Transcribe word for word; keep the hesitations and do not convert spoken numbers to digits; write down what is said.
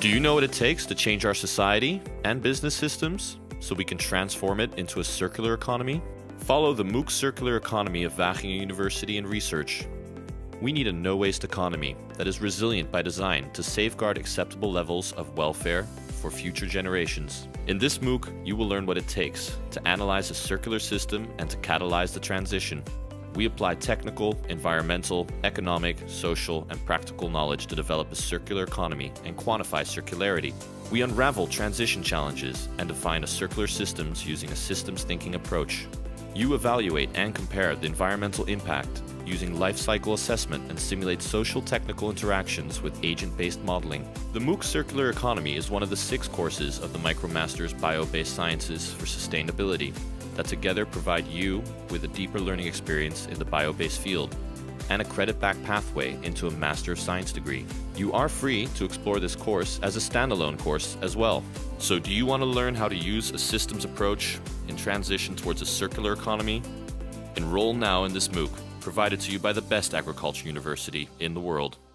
Do you know what it takes to change our society and business systems so we can transform it into a circular economy? Follow the MOOC Circular Economy of Wageningen University and Research. We need a no-waste economy that is resilient by design to safeguard acceptable levels of welfare for future generations. In this MOOC, you will learn what it takes to analyze a circular system and to catalyze the transition. We apply technical, environmental, economic, social, and practical knowledge to develop a circular economy and quantify circularity. We unravel transition challenges and define a circular systems using a systems thinking approach. You evaluate and compare the environmental impact using life cycle assessment and simulate social technical interactions with agent-based modeling. The MOOC Circular Economy is one of the six courses of the MicroMasters Bio-Based Sciences for Sustainability that together provide you with a deeper learning experience in the bio-based field and a credit-back pathway into a Master of Science degree. You are free to explore this course as a standalone course as well. So do you want to learn how to use a systems approach in transition towards a circular economy? Enroll now in this MOOC, provided to you by the best agriculture university in the world.